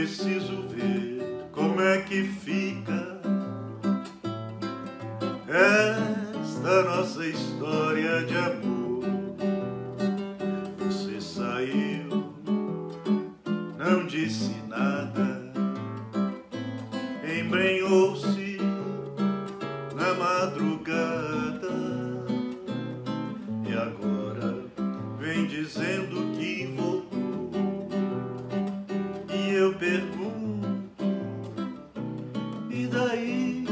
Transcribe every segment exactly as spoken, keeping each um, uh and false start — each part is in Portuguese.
preciso ver como é que fica esta nossa história de amor. Você saiu, não disse nada, embrenhou-se na madrugada e agora vem dizendo que voltou. E eu pergunto, e daí?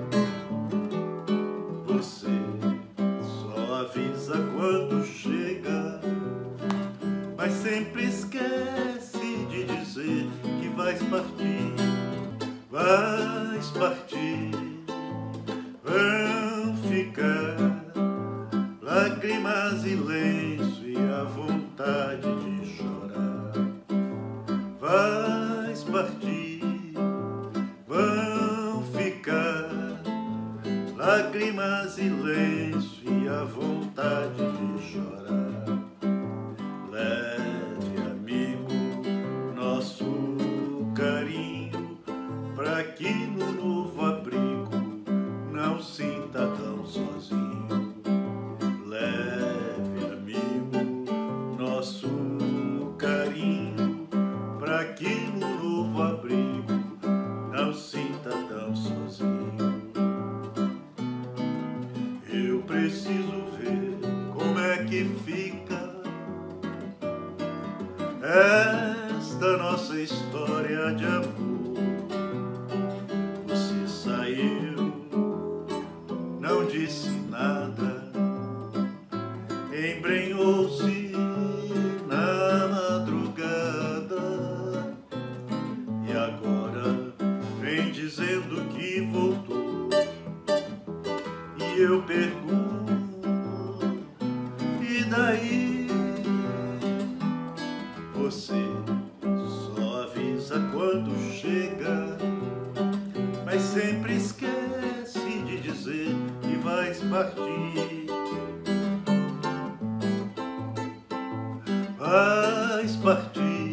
Você só avisa quando chega, mas sempre esquece de dizer que vais partir. Vais partir, vão ficar lágrimas e lenço e a vontade de chorar. Vais partir, vão ficar lágrimas e lenço e a vontade de chorar. Leve, amigo, nosso carinho, pra que no novo abrigo não sinta tão sozinho. Leve, amigo, nosso carinho, pra que no novo abrigo não sinta tão sozinho. Eu preciso ver como é que fica esta nossa história de amor. Você saiu, não disse nada, embrenhou-se na madrugada e agora vem dizendo que voltou. E eu pergunto, e daí? Você só avisa quando chega, mas sempre esquece de dizer que vais partir. Vais partir,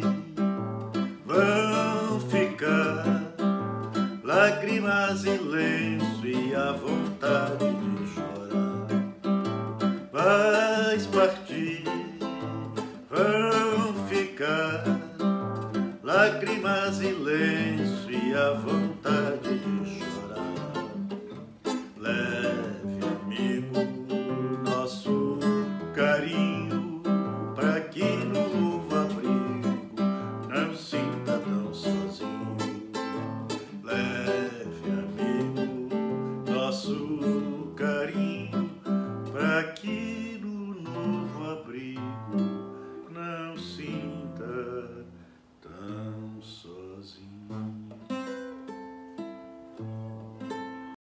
vão ficar lágrimas e lenço e a vontade de chorar. Vais partir, vão ficar lágrimas e lenço e a vontade